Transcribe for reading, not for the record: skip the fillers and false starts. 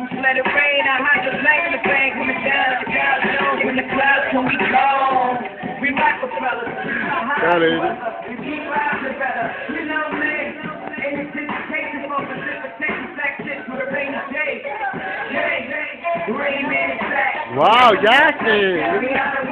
Let it rain, I hide the flame, the bang coming down. The clouds know when the clouds can we go. We Rockefellers. Got it. We keep rising better. You know me. In anticipation for precipitation, black shit for the rainy day. Rain man is back. Wow, Jackie.